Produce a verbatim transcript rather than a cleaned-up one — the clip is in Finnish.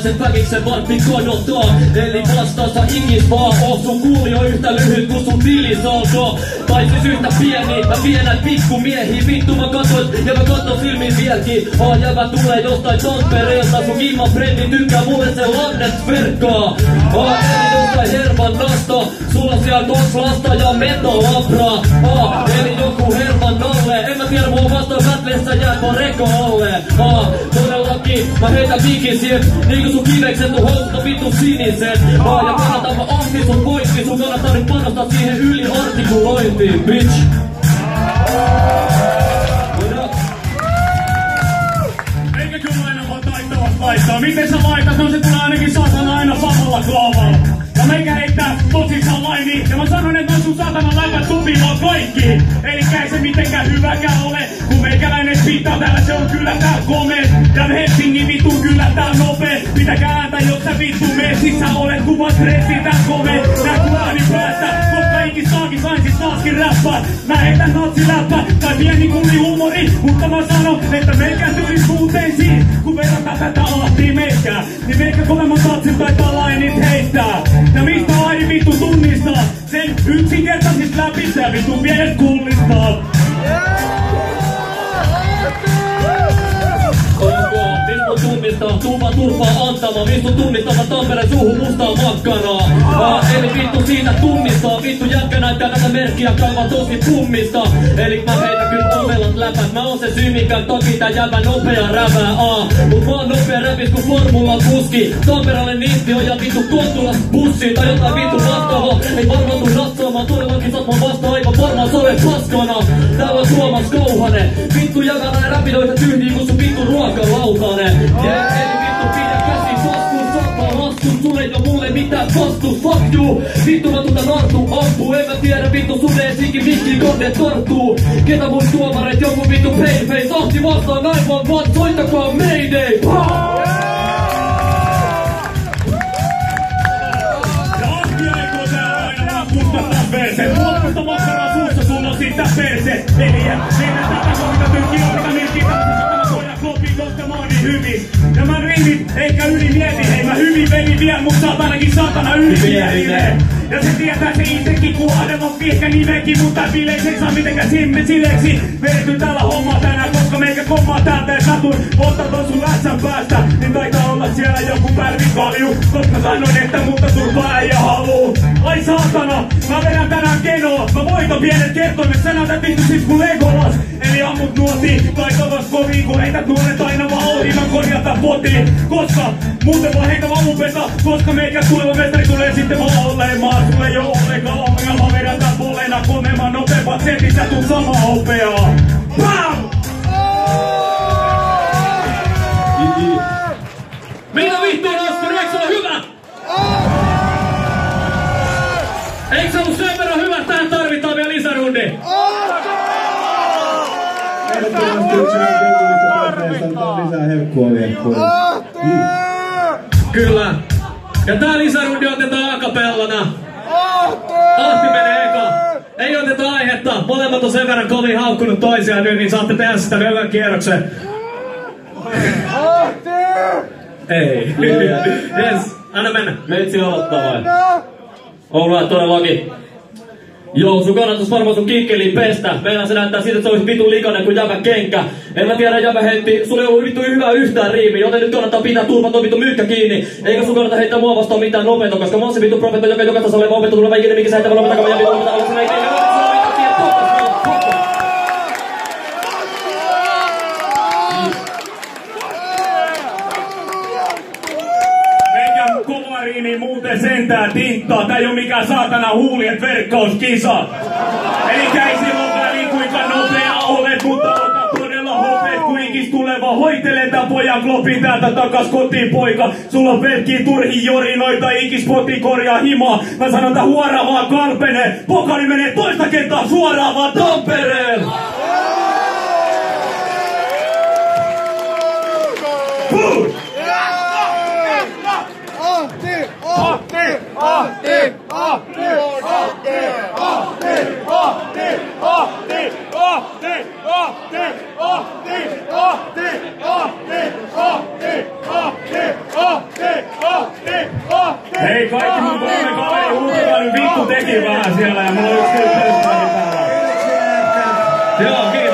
sen väkiksen vartti kodottaa. Eli vastaansa ikis vaan oo sun kuulio yhtä lyhyt kun sun tilisaldo. Tai siis yhtä pieni, mä vienän pikku miehi. Vittu mä katoin ja mä katon filmin vieläkin. Aa jävä tulee jostain Tampereelta. Sun Imman frendi tykkää mulle se lannet verkkaa. Aa eli jostain Herman nasta. Sulla siellä kos lasta ja metolabra. Aa eli joku Herman Nalle. En mä tiedä mua vastaan Battleessa jää vaan reko alle. Aa todellakin mä heitän vikisin. Niinku sun kivekset sun housut on vittu siniset. Aa ja kannatan mä ahti sun poikki. Sun kannattaa nyt panostaa siihen yliartikulointiin, bitch. Eikä kyllä aina vaan taitavasti laittaa. Miten sä laitat? No se tulee ainakin saatana aina samalla kaavalla. Ja meikä heittää tosissaan laini. Ja mä sanon, että on sun saatana läpät sopivaa kaikki. Elikkä ei se mitenkään hyväkään ole. Kun meikäläinen pitää täällä se on kyllä tää komeet. Ja Helsingin vittu kyllä tää nopee. Pitäkää ääntä jos sä vittu messissä olet. Kuvat stressi tää komeet. Nää kuvaani päästä. Koska ikis saakin sain siis taaskin räppää. Mä heitän natsiläppää. Tai pieni kulli humori. Mutta mä sanon, että meikään tylis muuten siis. Kun verrataan tätä ahtiin meikää. Niin meikä kovemman tatsin taitaa lainit heittää. Ja mistä aini vittu tunnistaa? Sen yksinkertaisista läpistä ja vittu pienet kullistaa. Mistu tunnistaa, tuupa turpaa antama. Mistu tunnistaa, Tampereen suuhun mustaa makkaraa. Aa, eli vittu siitä tunnistaa. Vittu jätkä näyttää tätä merkkiä, kaivaa tosi pummista. Eli mä heitän kyllä ovelat läpät. Mä oon se syy, minkä toki tää jävä nopea rävää. Aa, mut mä oon nopea räpis kun formula kuski. Tampereelle niisti on ja vittu Kontulas bussi. Tai jotain vittu vastaavaa. Ei varmaan tuu ratsaamaan. Todellakin saat mä vasta aivan varmaan sole paskana. Täällä on Tuomas Kouhanen. Vittu jävä näin räpidoita tyhdiin kun sun vittu ruokalautanen. Yeah, eli vittu pidä käsi vastuun, saattaa vastuun, sulle ei oo mulle mitään vastuun, fuck you. Vittu mä tuta nartuu, ampuu, en mä tiedä vittu sun eesikin mikkiin kohde tortuu. Ketä mun tuomareet, joku vittu painface, ahti vastaan näin vaan vaan, soittakaa mayday. Pah! Ja ahti aikoo täällä aina vaan pustattaa perse. Luottamusta maksaraa suussa, sulla on siitä perse. Eliä, meidän tätä kohta tykkiä, mitä milkkiä. Koska mä oon niin hyvin. Ja mä riivit, eikä yli mieti. Hei mä hyvin veli vie, mut saatanakin saatana ylimielinen. Ja se tietää se itsekin, kun Ademon pihkä nimekin. Mutta bileissä ei saa mitenkään simme sileksi. Vedetty täällä homma tänään, koska meikä kommaa täältä. Ja satun ottaa ton sun lätsän päästä. Niin taitaa olla siellä joku pärvikalju. Koska sanoin, että mutta turpaa ei haluu. Ai saatana, mä vedän tänään kenoa. Mä voiton pienet kertoimet, sä näytät vittu siis kun Legolas. Eli ammut nuotiin, taitavas koviin, kun heität nuoret aina vaan ohi. Mä korjata potiin, koska muuten vaan heitä vammupesa. Koska meikä tuleva mestari tulee sitten vaan olemaan. Sulle ei oo ollenkaan ongelma, vedän tää polena konemaan nopeammat setit, sä tuut samaa hopeaa. Bam! Mitä vittu on Oskari, eikö se ole hyvä? Eikö se ollut sen verran hyvä, että tähän tarvitaan vielä lisärundi? Lisää herkkua vielä. Kyllä. Ja tää lisärundi otetaan akapellana. Ahti menee eka. Ei oteta aihetta. Molemmat on sen verran kovin haukkunut toisiaan nyt, niin saatte tehdä sitä vielä kierroksen. Ahti! Ei. Yes. Anna mennä. Meitsi aloittaa vai? Alright, todellakin. Joo, sun kannattais varmaan sun kikkeliin pestä. Meillä se näyttää siitä, että se olisi vitun likainen kuin jävä kenkä. En mä tiedä, jävä heitti. Sulla ei ollut vittu hyvää yhtään riimiä, joten nyt kannattaa pitää turpa toi vittu myykkä kiinni. Eikä sun kannata heittää mua vastaan mitään nopeeta, koska mä oon se vittu profeetta, joka joka tasolla oleva opettu tuleva ikinä, mikä sä heittävä lopetakaan ja vittu lopeta olla sinä ikinä. Kovariini muuten sentää tinttaa. Tää ei oo mikään saatana huulien verkkauskisa. Elikkä ei silloin väliin kuinka nopea olet, mutta ota todella hopeet kun ikis tuleva. Hoitele tää pojan klopin täältä takas kotiin poika. Sulla on pelkkiä turhi jorinoita, ikis poti korjaa himaa. Mä sanon tää huora vaan kalpenee. Pokari menee toista kertaa suoraan vaan Tampereen. Puh! Ahti! Ahti! Ahti! Ahti! Ahti! Ahti! Ahti! Ahti! Ahti! Ahti! Ahti! Ahti! Ahti! Ahti! Ahti! Ahti! vittu teki vähän siellä ja mulla on yksi yhteystäni päällä. Joo, kiitos.